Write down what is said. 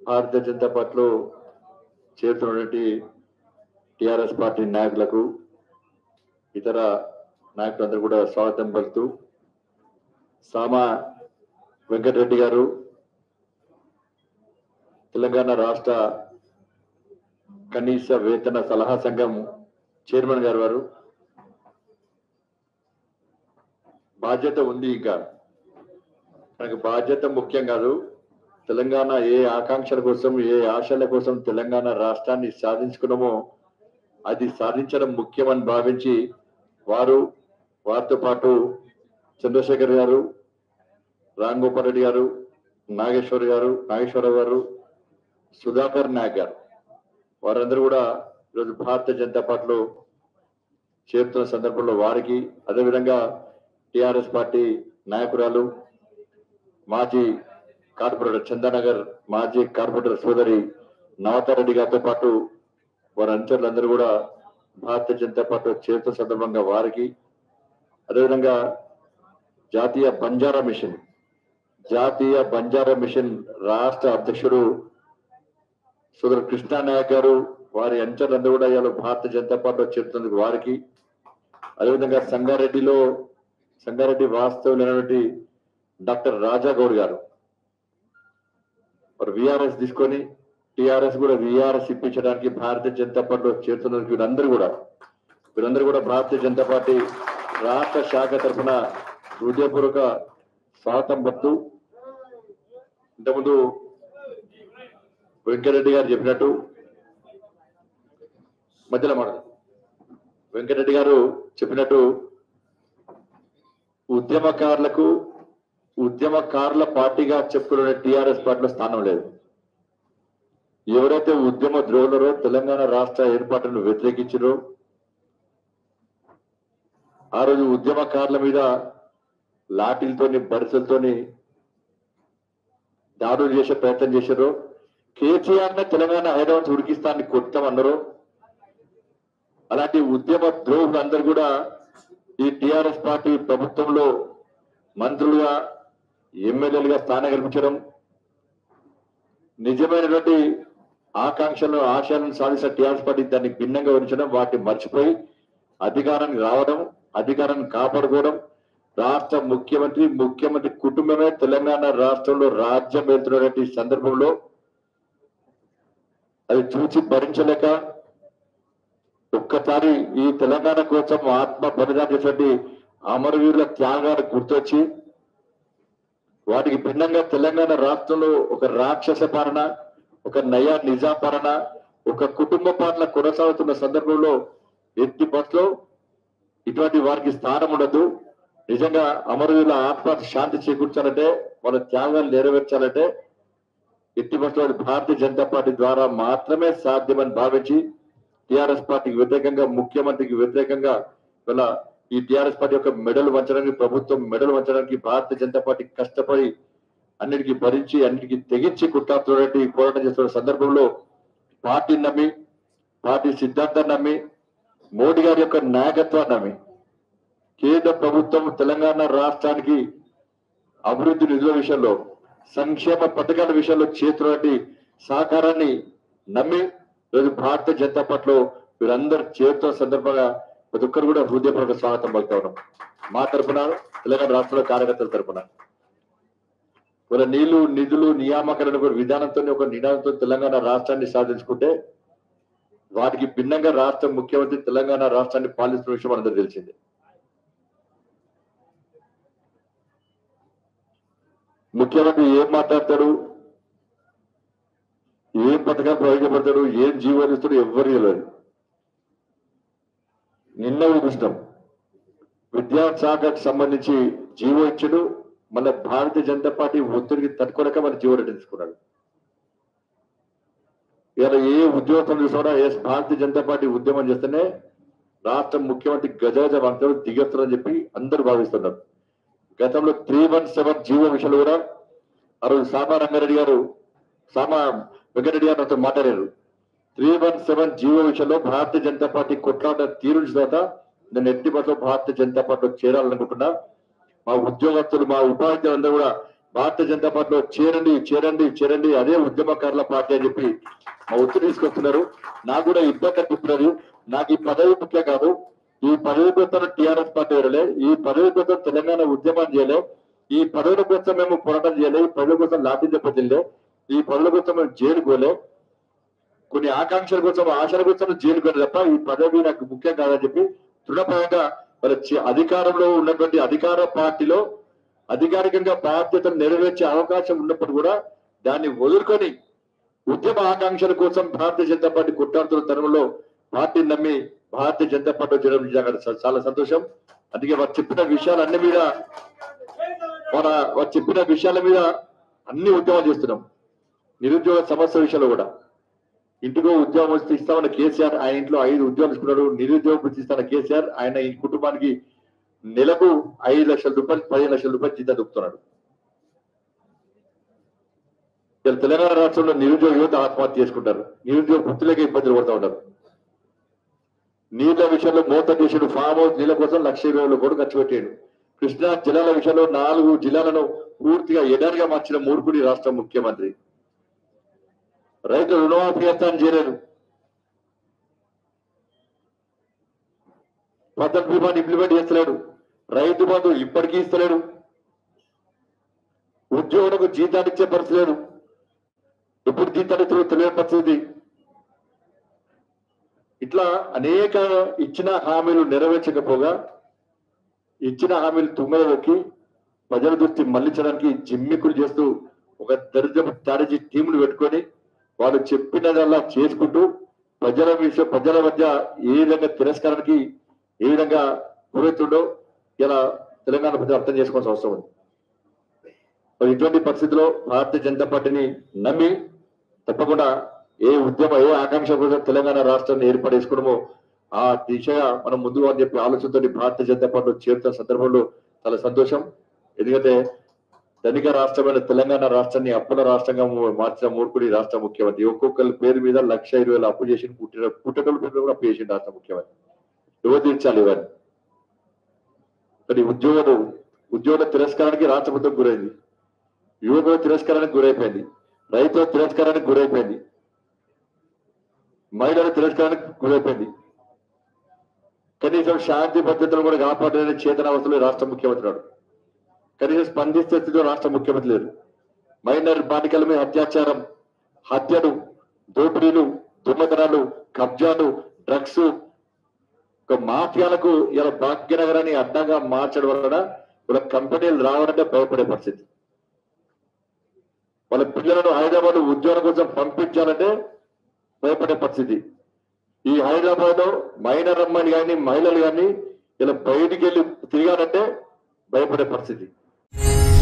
భారతీయ జనతా పార్టీలో చేరుతున్నటువంటి TRS party నాయకులకు ఇతర నాయకులందరూ కూడా స్వాగతం పలుకుతూ సామా వెంకటరెడ్డి గారు తెలంగాణ రాష్ట్ర కనీస వేతన సలహా సంఘం చైర్మన్ గారు వారు బాధ్యత ఉంది. ఇంకా మనకు బాధ్యత ముఖ్యం కాదు. తెలంగాణ ఏ ఆకాంక్షల కోసం ఏ ఆశల కోసం తెలంగాణ రాష్ట్రాన్ని సాధించుకున్నామో అది సాధించడం ముఖ్యమని భావించి వారితో పాటు చంద్రశేఖర్ గారు, రామ్ గోపాల్ రెడ్డి గారు, నాగేశ్వరరావు గారు, సుధాకర్ నాయక్ గారు వారందరూ కూడా ఈరోజు భారతీయ జనతా పార్టీలో చేరుతున్న సందర్భంలో వారికి, అదేవిధంగా టిఆర్ఎస్ పార్టీ నాయకురాలు మాజీ కార్పొరేటర్ చందానగర్ మాజీ కార్పొరేటర్ సోదరి నవతారెడ్డి గారితో పాటు వారి అనుచరులందరూ కూడా భారతీయ జనతా పార్టీలో చేరుతున్న సందర్భంగా వారికి, అదేవిధంగా జాతీయ బంజారా మిషన్ రాష్ట్ర అధ్యక్షుడు సోదరు కృష్ణా నాయక్ గారు వారి అనుచరులందరూ కూడా ఇవాళ భారతీయ జనతా పార్టీలో చేరుతున్నందుకు వారికి, అదేవిధంగా సంగారెడ్డి వాస్తవులైనటువంటి డాక్టర్ రాజా గౌడ్ గారు వారు విఆర్ఎస్ తీసుకొని టిఆర్ఎస్ కూడా విఆర్ఎస్ ఇప్పించడానికి భారతీయ జనతా పార్టీలో చేరుతున్నందుకు వీరందరూ కూడా భారతీయ జనతా పార్టీ రాష్ట్ర శాఖ తరఫున హృదయపూర్వక స్వాగతం పడుతూ, ఇంతకుముందు వెంకటరెడ్డి గారు చెప్పినట్టు వెంకటరెడ్డి గారు చెప్పినట్టు ఉద్యమకారుల పార్టీగా చెప్పుకునే టిఆర్ఎస్ పార్టీలో స్థానం లేదు. ఎవరైతే ఉద్యమ ద్రోహులరో తెలంగాణ రాష్ట్ర ఏర్పాటును వ్యతిరేకించారో ఆ రోజు ఉద్యమకారుల మీద లాఠీలతోని బరిసెలతోని దాడులు చేసే ప్రయత్నం చేశారు. కేసీఆర్ నే తెలంగాణ హైదరాబాద్ ఉడికిస్తాన్ని కొడతామన్నారు. అలాంటి ఉద్యమ ద్రోహులందరూ కూడా ఈ టిఆర్ఎస్ పార్టీ ప్రభుత్వంలో మంత్రులుగా ఎమ్మెల్యేలుగా స్థానం కల్పించడం, నిజమైనటువంటి ఆశయాలను సాధించిన టిఆర్ఎస్ పార్టీ దాన్ని భిన్నంగా వరించడం, వాటిని మర్చిపోయి అధికారానికి రావడం, అధికారాన్ని కాపాడుకోవడం, రాష్ట్ర ముఖ్యమంత్రి కుటుంబమే తెలంగాణ రాష్ట్రంలో రాజ్యం వెళ్తున్నటువంటి సందర్భంలో అది చూసి భరించలేక ఒక్కసారి ఈ తెలంగాణ కోసం ఆత్మ బలిదానం చేసేటువంటి అమరవీరుల త్యాగాలు గుర్తొచ్చి వాటికి భిన్నంగా తెలంగాణ రాష్ట్రంలో ఒక రాక్షస పాలన, ఒక నయా నిజాం పాలన, ఒక కుటుంబ పాలన కొనసాగుతున్న సందర్భంలో ఎట్టి బస్లో ఇటువంటి వారికి స్థానం ఉండదు. నిజంగా అమరవీరుల ఆత్మ శాంతి చేకూర్చాలంటే, వాళ్ళ త్యాగాలు నెరవేర్చాలంటే ఎట్టి బస్లో భారతీయ జనతా పార్టీ ద్వారా మాత్రమే సాధ్యమని భావించి టిఆర్ఎస్ పార్టీకి వ్యతిరేకంగా, ముఖ్యమంత్రికి వ్యతిరేకంగా ఇలా ఈ టిఆర్ఎస్ పార్టీ యొక్క మెడలు వంచడానికి, ప్రభుత్వం మెడలు వంచడానికి భారతీయ జనతా పార్టీ కష్టపడి అన్నిటికీ భరించి అన్నిటికీ తెగించి కుట్రాత్తున్నటువంటి పోరాటం చేస్తున్న సందర్భంలో పార్టీని నమ్మి, పార్టీ సిద్ధాంతాన్ని నమ్మి, మోడీ గారి యొక్క నాయకత్వాన్ని నమ్మి కేంద్ర ప్రభుత్వం తెలంగాణ రాష్ట్రానికి అభివృద్ధి నిధుల విషయంలో, సంక్షేమ పథకాల విషయంలో చేస్తున్నటువంటి సహకారాన్ని నమ్మి ఈరోజు భారతీయ జనతా పార్టీలో వీరందరూ చేరుతున్న సందర్భంగా ప్రతి ఒక్కరు కూడా హృదయపూర్వక స్వాగతం పలుకుతా ఉన్నాం. మా తరఫున, తెలంగాణ రాష్ట్రంలో కార్యకర్తల తరఫున వాళ్ళ నిధులు నియామకాలను ఒక విధానంతో, ఒక నినాదంతో తెలంగాణ రాష్ట్రాన్ని సాధించుకుంటే వాటికి భిన్నంగా రాష్ట్ర ముఖ్యమంత్రి తెలంగాణ రాష్ట్రాన్ని పాలిస్తున్న విషయం అందరూ తెలిసిందే. ముఖ్యమంత్రి ఏం మాట్లాడతాడు, ఏం పథకం ప్రయోజనపడతాడు, ఏం జీవోలు ఇస్తాడు ఎవ్వరు తెలియదు. నిన్న చూసినాం, విద్యాశాఖకు సంబంధించి జీవో ఇచ్చాడు. మళ్ళీ భారతీయ జనతా పార్టీ ఒత్తిడికి తట్టుకోలేక మన జీవో రెడ్డి తీసుకున్నాడు. ఇలా ఏ ఉద్యోగం చూసినా భారతీయ జనతా పార్టీ ఉద్యమం చేస్తేనే రాష్ట్ర ముఖ్యమంత్రి గజగజ వంతలు దిగొస్తారని చెప్పి అందరూ భావిస్తున్నారు. గతంలో 317 జీవో విషయంలో కూడా ఆ రోజు సామా వెంకటరెడ్డి గారు నాతో మాట్లాడారు. 317 జీవో విషయంలో భారతీయ జనతా పార్టీ కొట్లాట తీరుంచిన తర్వాత నేను ఎట్టి బస్సులో భారతీయ జనతా పార్టీలో చేరాలనుకుంటున్నా. మా ఉద్యోగస్తులు, మా ఉపాధ్యాయులందరూ కూడా భారతీయ జనతా పార్టీలో చేరండి చేరండి చేరండి, అదే ఉద్యమకారుల పార్టీ అని చెప్పి మా ఒత్తిడి తీసుకొస్తున్నారు. నాకు కూడా ఇబ్బంది అనిపిస్తున్నది. నాకు ఈ పదవి ముఖ్యం కాదు. ఈ పదవి కోసం టీఆర్ఎస్ పార్టీ వేరలే, ఈ పదవి కోసం తెలంగాణ ఉద్యమం చేయలే, ఈ పదవుల కోసం మేము పోరాటం చేయలే, ఈ పదవుల కోసం లాఠీ దెబ్బతిల్లే, ఈ పదవుల కోసం మేము జైలుకోలే, కొన్ని ఆకాంక్షల కోసం ఆశల కోసం జైలుకోలే తప్ప ఈ పదవి నాకు ముఖ్యం కాదని చెప్పి దృఢపరంగా మరి అధికారంలో ఉన్నటువంటి అధికార పార్టీలో అధికారికంగా బాధ్యతలు నెరవేర్చే అవకాశం ఉన్నప్పుడు కూడా దాన్ని వదులుకొని ఉద్యమ ఆకాంక్షల కోసం భారతీయ జనతా పార్టీ కొట్టాడుతున్న తరుణంలో పార్టీని నమ్మి భారతీయ జనతా పార్టీ చేయడం చాలా సంతోషం. అందుకే వారు చెప్పిన విషయాలన్నీ మీద వారు చెప్పిన విషయాల మీద అన్ని ఉద్యమాలు చేస్తున్నాం. నిరుద్యోగ సమస్య విషయంలో కూడా ఇంటికో ఉద్యోగం ఇస్తామన్న కేసీఆర్ ఆయన ఇంట్లో 5 ఉద్యోగాలు తీసుకున్నాడు. నిరుద్యోగం ఇస్తాన కేసీఆర్ ఆయన ఈ కుటుంబానికి నెలకు 5 లక్షల రూపాయలు 15 లక్షల రూపాయలు జీతం దొక్కుతున్నాడు. తెలంగాణ రాష్ట్రంలో నిరుద్యోగ యువత ఆత్మహత్య చేసుకుంటారు. నిరుద్యోగ వృత్తులకే ఇబ్బందులు పడుతూ ఉంటారు. నీళ్ల విషయంలో మోత చేసాడు. ఫామ్ హౌస్ నీళ్ల కోసం 1,20,000 కోట్లు ఖర్చు పెట్టాడు. కృష్ణా జిల్లాల విషయంలో 4 జిల్లాలను పూర్తిగా ఎడారిగా మార్చిన మూర్ఖుడి రాష్ట్ర ముఖ్యమంత్రి. రైతులు రుణమాఫీ చేస్తానని చేయలేదు. ఫసల్ బీమాని ఇంప్లిమెంట్ చేస్తలేడు. రైతు బంధు ఇప్పటికీ ఇస్తలేడు. ఉద్యోగులకు జీతాలు ఇచ్చే పరిస్థితి లేదు. ఎప్పుడు జీతాలు ఇస్తారో తెలియని పరిస్థితి. ఇట్లా అనేక ఇచ్చిన హామీలు నెరవేర్చకపోగా ఇచ్చిన హామీలు తుమ్మెదొక్కి ప్రజల దృష్టి మళ్లించడానికి జిమ్మికులు చేస్తూ ఒక దరిద్రపు స్ట్రాటజీ టీములు పెట్టుకొని వాళ్ళు చెప్పినదల్లా చేసుకుంటూ ప్రజల మధ్య ఏ విధంగా తిరస్కారానికి ఏ విధంగా గురవుతుండో ఇలా తెలంగాణ ప్రజలు అర్థం చేసుకోవాల్సిన అవసరం ఉంది. మరి ఇటువంటి పరిస్థితిలో భారతీయ జనతా పార్టీని నమ్మి తప్పకుండా ఏ ఆకాంక్ష కోసం తెలంగాణ రాష్ట్రాన్ని ఏర్పడేసుకోవడమో ఆ దిశగా మనం ముందుగా అని చెప్పి ఆలోచనతో భారతీయ జనతా పార్టీలో చేరుతున్న సందర్భంలో చాలా సంతోషం. ఎందుకంటే ధనిక రాష్ట్రమైన తెలంగాణ రాష్ట్రాన్ని అప్పుల రాష్ట్రంగా మార్చిన మూర్ఖుడి రాష్ట్ర ముఖ్యమంత్రి. ఒక్కొక్కరి పేరు మీద 1,20,000 అప్పు చేసి పుట్టటల పేరు కూడా అప్పు చేసింది రాష్ట్ర ముఖ్యమంత్రి. ఎవరు తీర్చాలి ఇవన్నీ? మరి ఉద్యోగుల తిరస్కారానికి రాష్ట్ర ప్రభుత్వం గురైంది. యువకుల తిరస్కారానికి గురైపోయింది. రైతుల తిరస్కారానికి గురైపోయింది. మహిళల తిరస్కారానికి గురైపోయింది. కనీసం శాంతి భద్రతలు కూడా కాపాడలేని చేతనావస్థలో రాష్ట్ర ముఖ్యమంత్రి నాడు. కనీసం స్పందిస్తే స్థితిలో రాష్ట్ర ముఖ్యమంత్రి లేరు. మైనర్ బాలికల మీద అత్యాచారం, హత్యలు, దోపిడీలు, దుర్మతనాలు, కబ్జాలు, డ్రగ్స్, ఒక మాఫియాలకు ఇలా భాగ్యనగరాన్ని అడ్డంగా మార్చడం వలన వాళ్ళ కంపెనీలు రావాలంటే భయపడే పరిస్థితి. వాళ్ళ పిల్లలను హైదరాబాద్ ఉద్యోగం కోసం పంపించాలంటే భయపడే పరిస్థితి. ఈ హైదరాబాద్ లో మైనర్ అమ్మాయిలు కానీ మహిళలు కానీ ఇలా బయటికి వెళ్ళి తిరగాలంటే భయపడే పరిస్థితి.